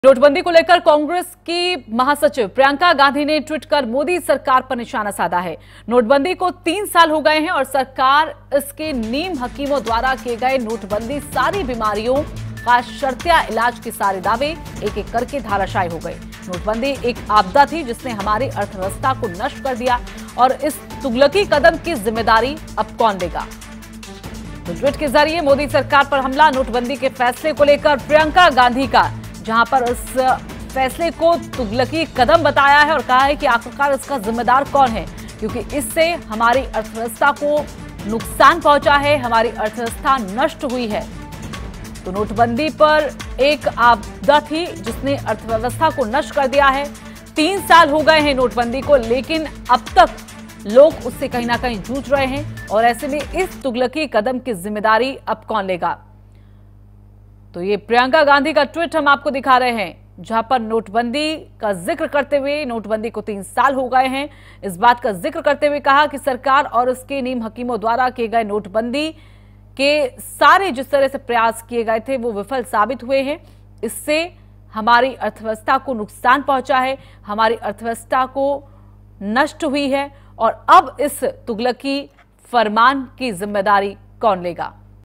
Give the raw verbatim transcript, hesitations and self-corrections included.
नोटबंदी को लेकर कांग्रेस की महासचिव प्रियंका गांधी ने ट्वीट कर मोदी सरकार पर निशाना साधा है। नोटबंदी को तीन साल हो गए हैं और सरकार इसके नीम हकीमों द्वारा किए गए नोटबंदी सारी बीमारियों का शर्तिया इलाज के सारे दावे एक एक करके धाराशायी हो गए। नोटबंदी एक आपदा थी जिसने हमारी अर्थव्यवस्था को नष्ट कर दिया और इस तुगलकी कदम की जिम्मेदारी अब कौन लेगा। तो ट्वीट के जरिए मोदी सरकार पर हमला। नोटबंदी के फैसले को लेकर प्रियंका गांधी का, जहां पर इस फैसले को तुगलकी कदम बताया है और कहा है कि आखिरकार इसका जिम्मेदार कौन है, क्योंकि इससे हमारी अर्थव्यवस्था को नुकसान पहुंचा है, हमारी अर्थव्यवस्था नष्ट हुई है। तो नोटबंदी पर एक आपदा थी जिसने अर्थव्यवस्था को नष्ट कर दिया है। तीन साल हो गए हैं नोटबंदी को, लेकिन अब तक लोग उससे कहीं ना कहीं जूझ रहे हैं और ऐसे में इस तुगलकी कदम की जिम्मेदारी अब कौन लेगा। तो ये प्रियंका गांधी का ट्वीट हम आपको दिखा रहे हैं, जहां पर नोटबंदी का जिक्र करते हुए, नोटबंदी को तीन साल हो गए हैं, इस बात का जिक्र करते हुए कहा कि सरकार और उसके नीम हकीमों द्वारा किए गए नोटबंदी के सारे जिस तरह से प्रयास किए गए थे वो विफल साबित हुए हैं। इससे हमारी अर्थव्यवस्था को नुकसान पहुंचा है, हमारी अर्थव्यवस्था को नष्ट हुई है और अब इस तुगलकी फरमान की जिम्मेदारी कौन लेगा।